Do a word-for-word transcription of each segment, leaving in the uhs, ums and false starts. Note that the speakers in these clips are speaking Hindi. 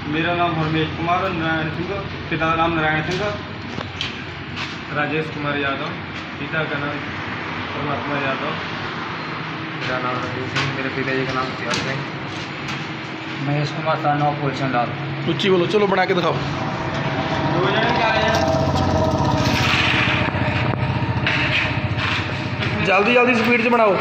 मेरा नाम हरमेश कुमार नारायण सिंह, पिता का नाम नारायण सिंह, राजेश कुमार यादव, पिता का नाम परमात्मा यादव, मेरा नाम रवि सिंह, मेरे पिताजी का नाम सियाल सिंह। महेश कुमार सानव फूलचंद लाल। उच्ची बोलो, चलो बना के दिखाओ। दो जने क्या रहे हैं? जल्दी जल्दी स्पीड से बनाओ।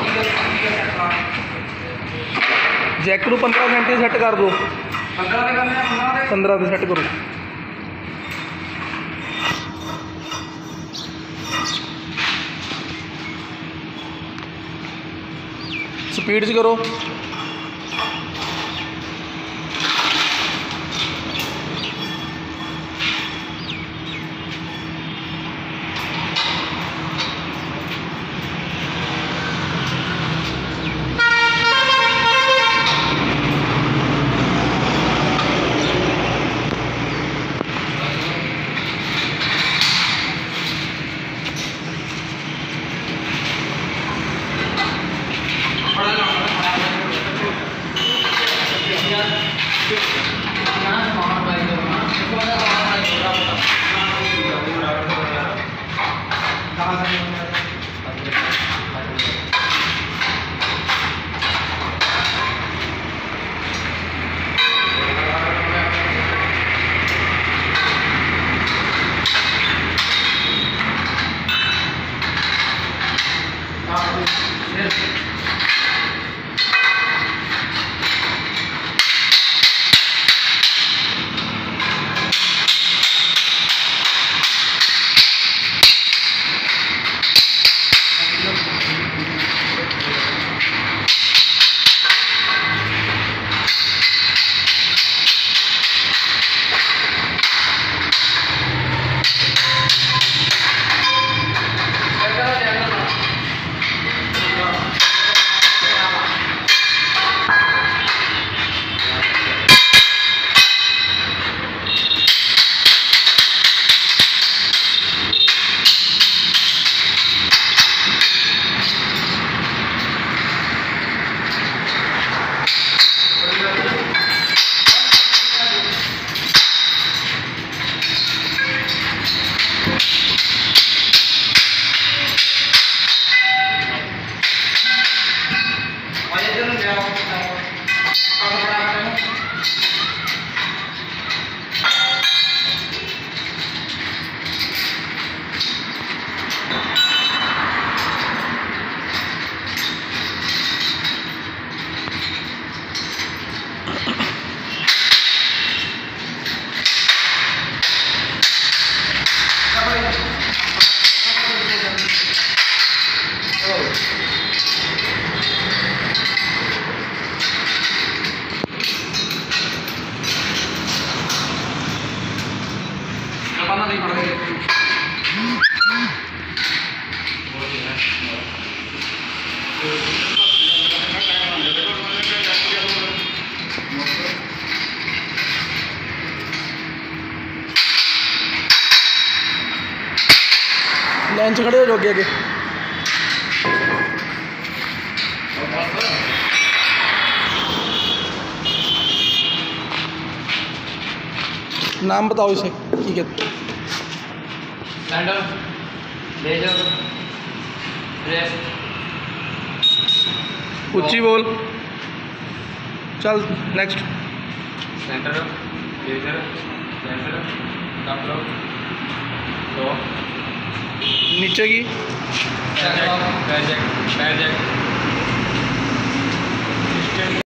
जैक नूं पंद्रह घंटे सैट कर दो। पंद्रह से करने हैं, पंद्रह से सैट करो। स्पीड से करो। लाइन से खड़े हो जाओ आगे आगे। नाम बताओ इसे, ठीक है। सैंडल, लेजर, रेस्ट, ऊंची बोल। चल नेक्स्ट। सेंटर, लेजर, सेंटर, डॉक्टर, लो, नीचे की पैर जैक, पैर जैक, पैर जैक।